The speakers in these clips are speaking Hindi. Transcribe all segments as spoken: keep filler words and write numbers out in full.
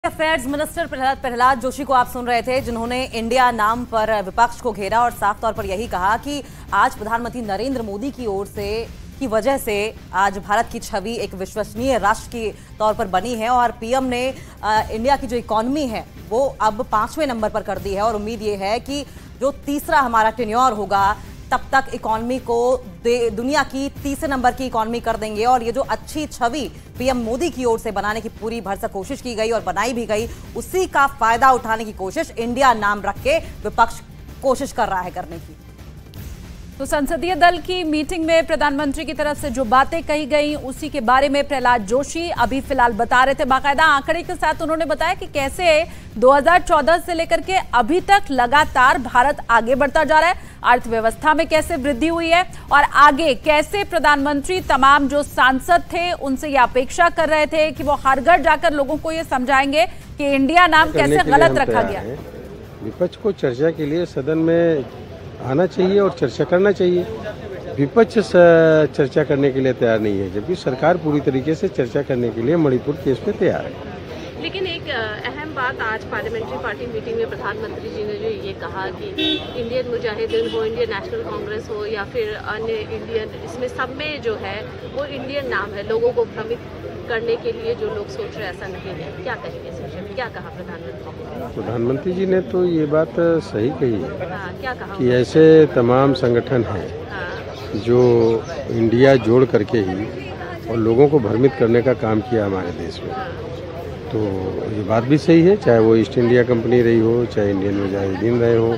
अफेयर्स मिनिस्टर प्रहलाद प्रहलाद जोशी को आप सुन रहे थे, जिन्होंने इंडिया नाम पर विपक्ष को घेरा और साफ तौर पर यही कहा कि आज प्रधानमंत्री नरेंद्र मोदी की ओर से की वजह से आज भारत की छवि एक विश्वसनीय राष्ट्र के तौर पर बनी है और पीएम ने आ, इंडिया की जो इकोनॉमी है वो अब पांचवें नंबर पर कर दी है और उम्मीद ये है कि जो तीसरा हमारा टेन्योर होगा तब तक इकोनॉमी को दुनिया की तीसरे नंबर की इकोनॉमी कर देंगे। और ये जो अच्छी छवि पीएम मोदी की ओर से बनाने की पूरी भरसक कोशिश की गई और बनाई भी गई, उसी का फायदा उठाने की कोशिश इंडिया नाम रख के विपक्ष कोशिश कर रहा है करने की। तो संसदीय दल की मीटिंग में प्रधानमंत्री की तरफ से जो बातें कही गई उसी के बारे में प्रहलाद जोशी अभी फिलहाल बता रहे थे। बाकायदा आंकड़े के साथ उन्होंने बताया कि कैसे दो हज़ार चौदह से लेकर के अभी तक लगातार भारत आगे बढ़ता जा रहा है, अर्थव्यवस्था में कैसे वृद्धि हुई है और आगे कैसे प्रधानमंत्री तमाम जो सांसद थे उनसे ये अपेक्षा कर रहे थे कि वो हर घर जाकर लोगों को ये समझाएंगे कि इंडिया नाम कैसे गलत रखा गया। विपक्ष को चर्चा के लिए सदन में आना चाहिए और चर्चा करना चाहिए। विपक्ष चर्चा करने के लिए तैयार नहीं है, जबकि सरकार पूरी तरीके से चर्चा करने के लिए मणिपुर केस पे तैयार है। लेकिन एक अहम बात आज पार्लियामेंट्री पार्टी मीटिंग में प्रधानमंत्री जी ने जो ये कहा कि इंडियन मुजाहिदीन हो, इंडियन नेशनल कांग्रेस हो या फिर अन्य इंडियन, इसमें सब में जो है वो इंडियन नाम है। लोगों को भ्रमित करने के लिए जो लोग सोच रहे ऐसा नहीं है। क्या कहेंगे इस विषय में, क्या कहा प्रधानमंत्री? प्रधानमंत्री जी ने तो ये बात सही कही है। हाँ, क्या कहा कि ऐसे तमाम संगठन हैं हाँ। जो इंडिया जोड़ करके ही और लोगों को भ्रमित करने का काम किया हमारे देश में। हाँ। तो ये बात भी सही है, चाहे वो ईस्ट इंडिया कंपनी रही हो, चाहे इंडियन मुजाहिदीन रहे हो,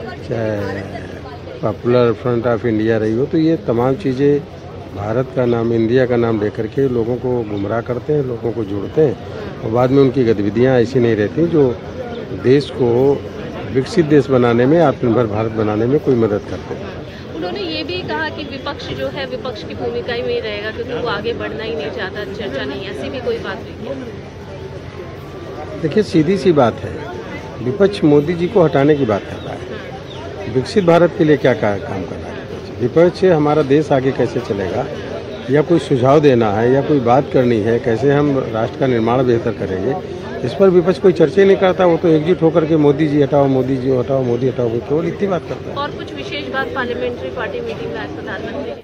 चाहे पॉपुलर फ्रंट ऑफ इंडिया रही हो, तो ये तमाम चीज़ें भारत का नाम, इंडिया का नाम लेकर के लोगों को गुमराह करते हैं, लोगों को जोड़ते हैं और बाद में उनकी गतिविधियां ऐसी नहीं रहती जो देश को विकसित देश बनाने में, आत्मनिर्भर भारत बनाने में कोई मदद करते हैं। उन्होंने ये भी कहा कि विपक्ष जो है विपक्ष की भूमिका ही में रहेगा क्योंकि वो आगे बढ़ना ही नहीं चाहता, चर्चा नहीं, ऐसी भी कोई बात नहीं। देखिए, सीधी सी बात है, विपक्ष मोदी जी को हटाने की बात कर रहा है। विकसित भारत के लिए क्या काम कर रहा है विपक्ष? हमारा देश आगे कैसे चलेगा या कोई सुझाव देना है या कोई बात करनी है, कैसे हम राष्ट्र का निर्माण बेहतर करेंगे, इस पर विपक्ष कोई चर्चा नहीं करता। वो तो एकजुट होकर के मोदी जी हटाओ, मोदी जी हटाओ, मोदी हटाओ, केवल इतनी बात करता है। और कुछ विशेष बात पार्लियामेंट्री पार्टी मीटिंग में प्रधानमंत्री।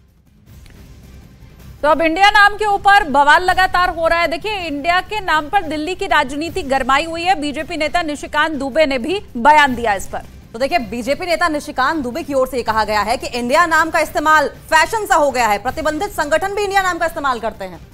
तो अब इंडिया नाम के ऊपर बवाल लगातार हो रहा है। देखिए, इंडिया के नाम पर दिल्ली की राजनीति गरमाई हुई है। बीजेपी नेता निशिकांत दुबे ने भी बयान दिया इस पर। तो देखिए, बीजेपी नेता निशिकांत दुबे की ओर से ये कहा गया है कि इंडिया नाम का इस्तेमाल फैशन सा हो गया है, प्रतिबंधित संगठन भी इंडिया नाम का इस्तेमाल करते हैं।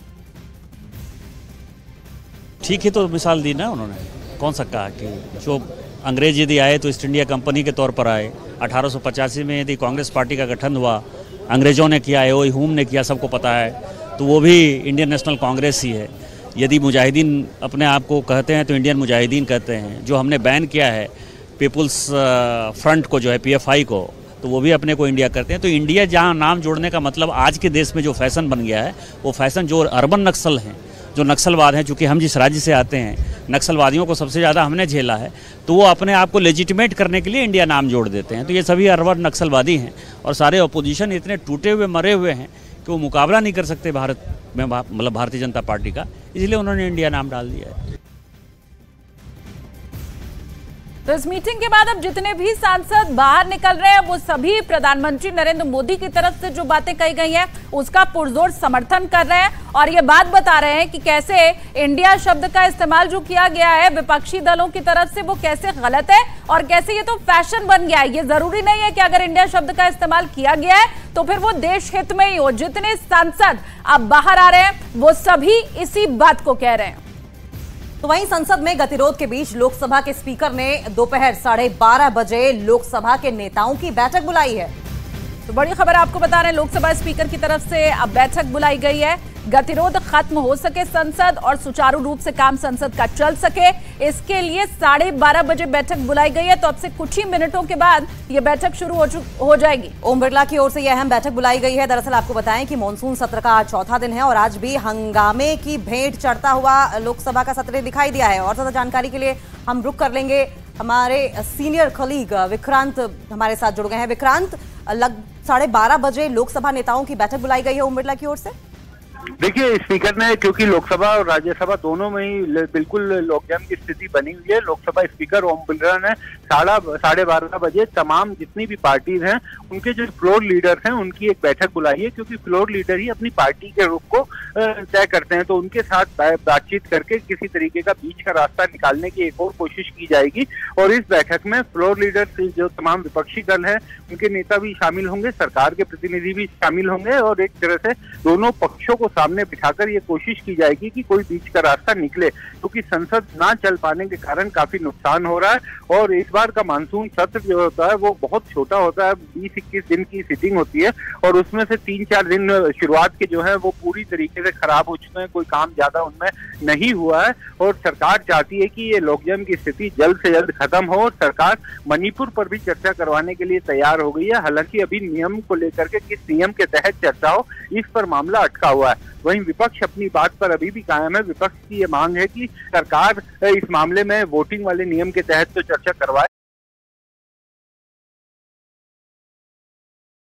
ठीक है, तो मिसाल दी ना उन्होंने, कौन सा कहा कि जो अंग्रेज यदि आए तो ईस्ट इंडिया कंपनी के तौर पर आए। अठारह सौ पचासी में यदि कांग्रेस पार्टी का गठन हुआ, अंग्रेजों ने किया है, वो हुम ने किया, सबको पता है, तो वो भी इंडियन नेशनल कांग्रेस ही है। यदि मुजाहिदीन अपने आप को कहते हैं तो इंडियन मुजाहिदीन कहते हैं। जो हमने बैन किया है पीपुल्स फ्रंट को, जो है पीएफआई को, तो वो भी अपने को इंडिया करते हैं। तो इंडिया जहाँ नाम जोड़ने का मतलब आज के देश में जो फैशन बन गया है, वो फैशन जो अर्बन नक्सल हैं, जो नक्सलवाद हैं, चूँकि हम जिस राज्य से आते हैं नक्सलवादियों को सबसे ज़्यादा हमने झेला है, तो वो अपने आप को लेजिटिमेट करने के लिए इंडिया नाम जोड़ देते हैं। तो ये सभी अर्बन नक्सलवादी हैं और सारे अपोजिशन इतने टूटे हुए मरे हुए हैं कि वो मुकाबला नहीं कर सकते भारत में, मतलब भारतीय जनता पार्टी का, इसलिए उन्होंने इंडिया नाम डाल दिया है। तो इस मीटिंग के बाद अब जितने भी सांसद बाहर निकल रहे हैं वो सभी प्रधानमंत्री नरेंद्र मोदी की तरफ से जो बातें कही गई हैं उसका पुरजोर समर्थन कर रहे हैं और ये बात बता रहे हैं कि कैसे इंडिया शब्द का इस्तेमाल जो किया गया है विपक्षी दलों की तरफ से वो कैसे गलत है और कैसे ये तो फैशन बन गया है। ये जरूरी नहीं है कि अगर इंडिया शब्द का इस्तेमाल किया गया है तो फिर वो देश हित में ही हो। जितने सांसद अब बाहर आ रहे हैं वो सभी इसी बात को कह रहे हैं। तो वहीं संसद में गतिरोध के बीच लोकसभा के स्पीकर ने दोपहर साढ़े बारह बजे लोकसभा के नेताओं की बैठक बुलाई है। तो बड़ी खबर आपको बता रहे हैं, लोकसभा स्पीकर की तरफ से अब बैठक बुलाई गई है। गतिरोध खत्म हो सके संसद और सुचारू रूप से काम संसद का चल सके, इसके लिए साढ़े बारह बजे बैठक बुलाई गई है। तो अब से कुछ ही मिनटों के बाद ये बैठक शुरू हो, हो जाएगी। ओम बिरला की ओर से यह अहम बैठक बुलाई गई है। दरअसल आपको बताएं कि मानसून सत्र का आज चौथा दिन है और आज भी हंगामे की भेंट चढ़ता हुआ लोकसभा का सत्र दिखाई दिया है। और ज्यादा जानकारी के लिए हम रुक कर लेंगे, हमारे सीनियर कलीग विक्रांत हमारे साथ जुड़ गए हैं। विक्रांत, लग साढ़े बारह बजे लोकसभा नेताओं की बैठक बुलाई गई है ओम बिरला की ओर से। देखिए, स्पीकर ने, क्योंकि लोकसभा और राज्यसभा दोनों में ही बिल्कुल लॉकडाउन की स्थिति बनी हुई है, लोकसभा स्पीकर ओम बिरला ने साढ़ा साढ़े बारह बजे तमाम जितनी भी पार्टीज हैं उनके जो फ्लोर लीडर हैं उनकी एक बैठक बुलाई है, क्योंकि फ्लोर लीडर ही अपनी पार्टी के रुख को तय करते हैं। तो उनके साथ बातचीत करके किसी तरीके का बीच का रास्ता निकालने की एक और कोशिश की जाएगी। और इस बैठक में फ्लोर लीडर जो तमाम विपक्षी दल है उनके नेता भी शामिल होंगे, सरकार के प्रतिनिधि भी शामिल होंगे, और एक तरह से दोनों पक्षों को सामने बिठाकर ये कोशिश की जाएगी कि कोई बीच का रास्ता निकले, क्योंकि तो संसद ना चल पाने के कारण काफी नुकसान हो रहा है। और इस बार का मानसून सत्र जो होता है वो बहुत छोटा होता है, बीस इक्कीस दिन की सिटिंग होती है, और उसमें से तीन चार दिन शुरुआत के जो है वो पूरी तरीके से खराब हो चुके हैं, कोई काम ज्यादा उनमें नहीं हुआ है। और सरकार चाहती है कि ये लॉकडाउन की स्थिति जल्द से जल्द खत्म हो, और सरकार मणिपुर पर भी चर्चा करवाने के लिए तैयार हो गई है। हालांकि अभी नियम को लेकर के किस नियम के तहत चर्चा हो, इस पर मामला अटका हुआ है। वहीं विपक्ष अपनी बात पर अभी भी कायम है। विपक्ष की ये मांग है कि सरकार इस मामले में वोटिंग वाले नियम के तहत तो चर्चा करवाए,